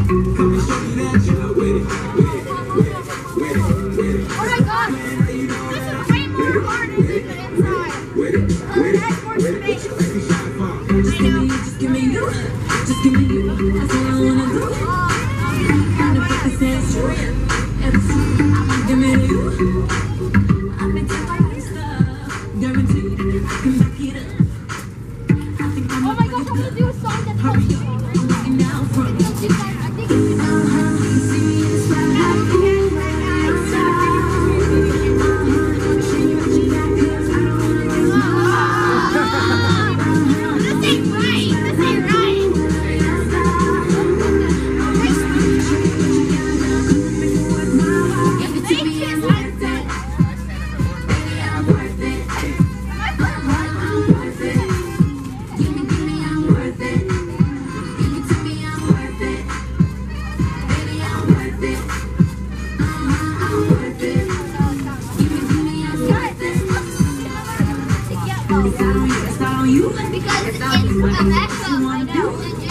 Oh my god! This is way more hard than the inside. That's more space. I know. Just give me you. Just give me you. That's all I wanna do. And if I can say it's true, give me you. I've been told by this stuff. Guaranteed I can back it up. I think I'm Oh my god, I'm gonna do a song that's called I'm looking down from you. I think it's See me in the spotlight. because it's a mashup, I know.